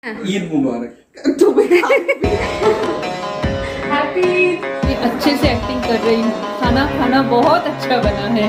ईद मुबारक। Happy. अच्छे से acting कर रही हूँ, खाना बहुत अच्छा बना है।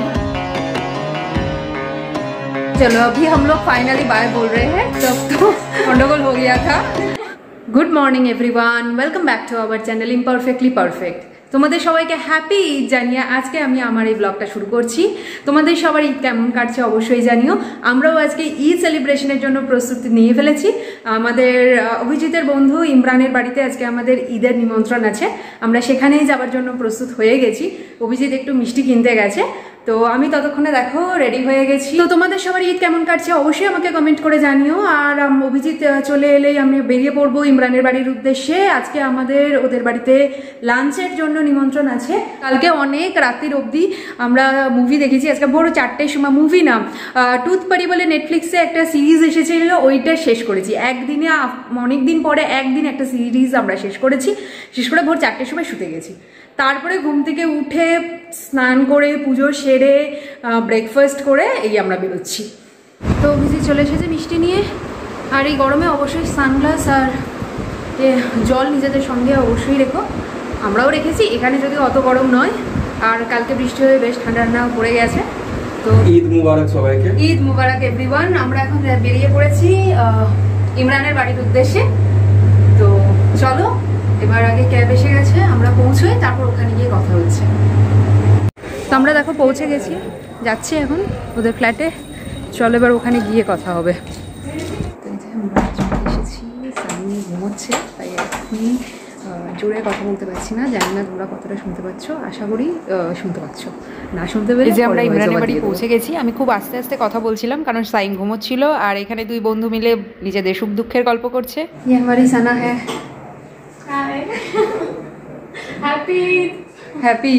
चलो अभी हम लोग फाइनली बाय बोल रहे हैं, तब तो गंडगोल हो गया था। Good morning everyone, welcome back to our channel imperfectly perfect. তোমাদের সবাইকে হ্যাপি ঈদ জানিয়ে আজকে আমি আমার এই ব্লগটা শুরু করছি। তোমাদের সবার ঈদ কেমন কাটছে অবশ্যই জানিও। আমরাও আজকে ঈদ সেলিব্রেশনের জন্য প্রস্তুতি নিয়ে ফেলেছি। আমাদের অভিজিতের বন্ধু ইমরানের বাড়িতে আজকে আমাদের ঈদের নিমন্ত্রণ আছে, আমরা সেখানেই যাওয়ার জন্য প্রস্তুত হয়ে গেছি। অভিজিৎ একটু মিষ্টি কিনতে গেছে, তো আমি ততক্ষণে দেখো রেডি হয়ে গেছি। তো তোমাদের সবার ঈদ কেমন কাটছে অবশ্যই আমাকে কমেন্ট করে জানিও। আর অভিজিৎ চলে এলেই আমি বেরিয়ে পড়বো ইমরানের বাড়ির উদ্দেশ্যে। আজকে আমাদের ওদের বাড়িতে লাঞ্চের জন্য নিমন্ত্রণ আছে। কালকে অনেক রাত্রির অবধি আমরা মুভি দেখেছি, আজকে ভোর 4টের সময়, মুভি না টুথ পরি বলে নেটফ্লিক্সে একটা সিরিজ এসেছিল, ওইটা শেষ করেছি একদিনে। অনেকদিন পরে একদিন একটা সিরিজ আমরা শেষ করেছি, শেষ করে ভোর 4টের সময় শুতে গেছি। তারপরে ঘুম থেকে উঠে স্নান করে পুজো সেরে ব্রেকফাস্ট করে এই আমরা বেরোচ্ছি। তো অভিজিৎ চলে এসেছে মিষ্টি নিয়ে। আর এই গরমে অবশ্যই সানগ্লাস আর জল নিজেদের সঙ্গে অবশ্যই রেখো। আমরাও রেখেছি, এখানে যদি অত গরম নয়। আর কালকে বৃষ্টি হয়ে বেশ ঠান্ডা ঠান্ডা পড়ে গেছে। তো ঈদ মুবারক সবাইকে। ঈদ মুবারক এভরিওয়ান। আমরা এখন বেরিয়ে পড়েছি ইমরানের বাড়ির উদ্দেশ্যে। তো চলো, এবার আগে ক্যাব এসে গেছে, আমরা পৌঁছোই, তারপর ওখানে গিয়ে কথা হচ্ছে। তো আমরা দেখো পৌঁছে গেছি, যাচ্ছি এখন ওদের ফ্ল্যাটে। চলো এবার ওখানে গিয়ে কথা হবে। তো এই যে আমরা চলে এসেছি, সানি ঘুমোচ্ছে, তাই এখনই জোরে কথা বলতে পারছি না। জানি না তোমরা কতটা শুনতে পাচ্ছ, আশা করি শুনতে পাচ্ছ। না শুনতে পেলে যে আমরা ইমরানের বাড়ি পৌঁছে গেছি। আমি খুব আস্তে আস্তে কথা বলছিলাম কারণ সাইম ঘুমোচ্ছিল, আর এখানে দুই বন্ধু মিলে নিজেদের সুখ দুঃখের গল্প করছে। ये हमारी सना है। Hi, happy happy.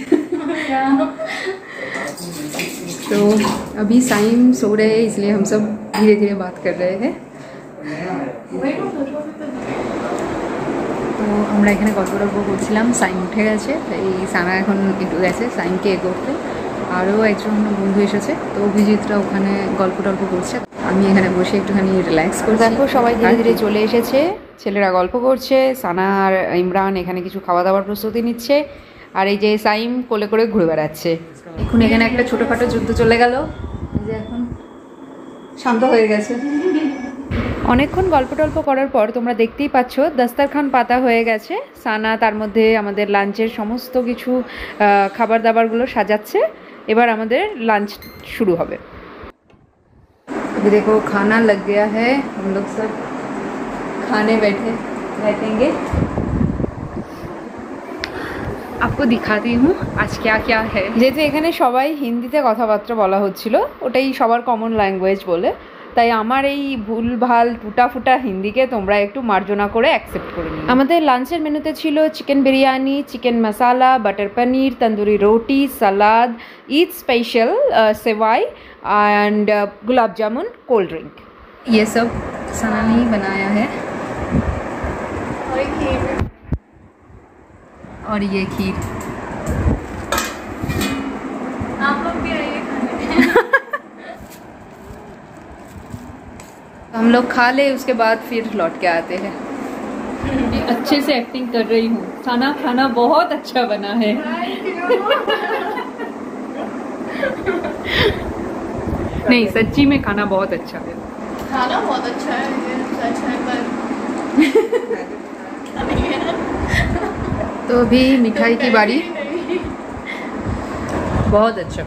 तो अभी साइम सो रहे हैं, इसलिए हम सब धीरे धीरे बात कर रहे हैं। তো আমরা এখানে গল্প করছিলাম, সাইম উঠে গেছে, এই সানা এখন একটু গেছে সাইমকে এ করতে। আরও একজন বন্ধু এসেছে, তো অভিজিৎরা ওখানে গল্প করছে, আমি এখানে বসে একটুখানি রিল্যাক্স করছি। দেখো সবাই ধীরে ধীরে চলে এসেছে, ছেলেরা গল্প করছে, সানা আর ইমরান এখানে কিছু খাওয়া দাওয়ার প্রস্তুতি নিচ্ছে। আর এই যে সাইম কোলে করে ঘুরে বেড়াচ্ছে। এখন এখানে একটা ছোটোখাটো যুদ্ধ চলে গেল, যে এখন শান্ত হয়ে গেছে। অনেকক্ষণ গল্প টল্প করার পর তোমরা দেখতেই পাচ্ছ দস্তরখান পাতা হয়ে গেছে। সানা তার মধ্যে আমাদের লাঞ্চের সমস্ত কিছু খাবার দাবারগুলো সাজাচ্ছে। এবার আমাদের লাঞ্চ শুরু হবে। अभी देखो खाना लग गया है, हम लोग सब खाने बैठेंगे। आपको दिखाती हूँ आज क्या क्या है। যেহেতু এখানে সবাই হিন্দিতে কথাবার্তা বলা হচ্ছিল, ওটাই সবার কমন ল্যাঙ্গুয়েজ বলে, তাই আমার এই ভুলভাল টুটাফুটা হিন্দিকে তোমরা একটু মার্জনা করে অ্যাকসেপ্ট করে নিও। আমাদের লাঞ্চের মেনুতে ছিল chicken biryani, chicken masala, butter paneer, tandoori roti, salad, Eid special sevai and gulab jamun, cold drink. ये सब सना ने ही बनाया है। और ये खीर। आप लोग भी आइए खाने। हम लोग खा ले, उसके बाद फिर लौट के आते हैं। अच्छे से एक्टिंग कर रही हूँ, खाना बहुत अच्छा बना है। नहीं सच्ची में खाना बहुत अच्छा है। खाना बहुत अच्छा है, ये सच है, पर तो अभी मिठाई की बारी। बहुत अच्छा,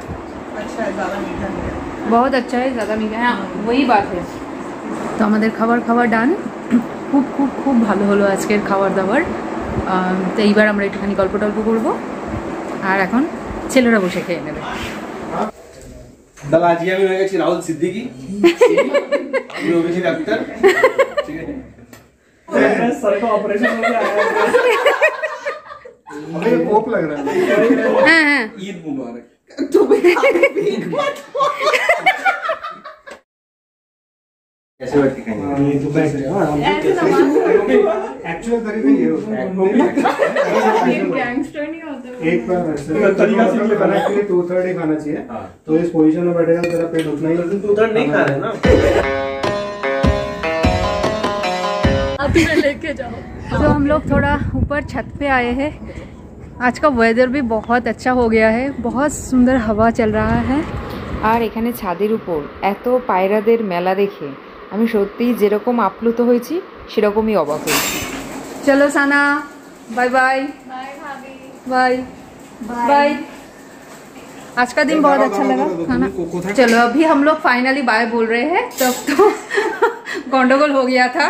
बहुत अच्छा है, ज़्यादा मीठा है, वही बात है। তো আমাদের খাবার ডান। খুব খুব খুব ভালো হলো আজকের খাবার দাবার। তো এইবার আমরা একটুখানি গল্প টল্প করবো, আর এখন ছেলেরা বসে খেয়ে নেবে। दलाजिया में होएगा राहुल सिद्दीकी, আমি অভিজিৎ আক্তার, ঠিক আছে। सर का ऑपरेशन हो गया है, अबे भूख लग रहा है। हां ईद मुबारक। तो कैसे बैठ के खाएंगे? ये तो बैठ एक्चुअल तरीका ये होता है, गैंगस्टर नहीं होता। एक बार तरीका से खाना के लिए 2/3 ही खाना चाहिए। तो इस पोजीशन में बैठेगा तेरा पेट उतना ही, 2/3 नहीं खा रहे ना। लेके जाओ। तो हम लोग थोड़ा ऊपर छत पे आए हैं। आज का वेदर भी बहुत अच्छा हो गया है, बहुत सुंदर हवा चल रहा है। আর এখানে ছাদের উপর এত পায়রাদের মেলা দেখে আমি সত্যিই যেরকম আপ্লুত হয়েছি সেরকমই অবাক হয়েছি। চলো সানা, बाय बाय। बाय भाभी। Bye bye. आज का दिन बहुत अच्छा लगा खाना। चलो अभी हम लोग फाइनली बाय बोल रहे हैं, तब तो गंडगोल हो गया था।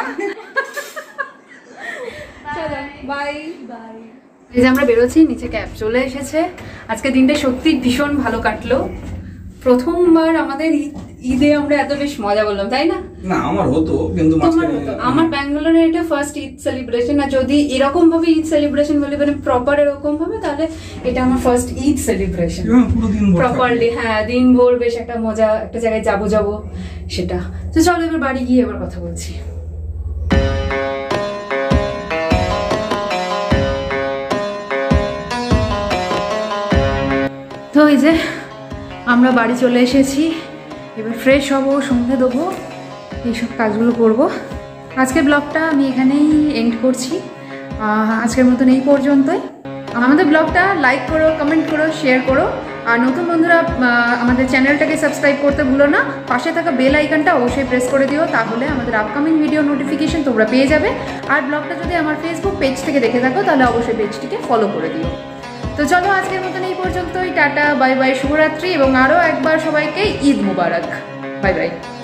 चलो बाय बाय। এই যে আমরা বেরোচ্ছি, নিচে ক্যাব চলে এসেছে। আজকে দিনটা সত্যি ভীষণ ভালো কাটলো। প্রথমবার আমাদের ঈদে আমরা এত বেশ মজা বললাম, তাই না? না আমার হতো, কিন্তু আমার ব্যাঙ্গালোরে এটা ফার্স্ট ঈদ সেলিব্রেশন। আর যদি এরকম ভাবে ঈদ সেলিব্রেশন বলি, মানে প্রপার এরকম ভাবে, তাহলে এটা আমার ফার্স্ট ঈদ সেলিব্রেশন প্রপারলি। হ্যাঁ, দিন ভোর বেশ একটা মজা, একটা জায়গায় যাবো সেটা। তো চলো এবার বাড়ি গিয়ে এবার কথা বলছি। তো এই যে আমরা বাড়ি চলে এসেছি, এবার ফ্রেশ হব, সন্ধে দেবো, এইসব কাজগুলো করব। আজকের ব্লগটা আমি এখানেই এন্ড করছি। আজকের মতন এই পর্যন্তই। আমাদের ব্লগটা লাইক করো, কমেন্ট করো, শেয়ার করো। আর নতুন বন্ধুরা আমাদের চ্যানেলটাকে সাবস্ক্রাইব করতে ভুলো না। পাশে থাকা বেল আইকনটা অবশ্যই প্রেস করে দিও, তাহলে আমাদের আপকামিং ভিডিও নোটিফিকেশন তোমরা পেয়ে যাবে। আর ব্লগটা যদি আমার ফেসবুক পেজ থেকে দেখে থাকো, তাহলে অবশ্যই পেজটিকে ফলো করে দিও। তো চলো আজকের মতন এই পর্যন্তই। টাটা, বাই বাই, শুভরাত্রি, এবং আরও একবার সবাইকে ঈদ মুবারক। Bye bye.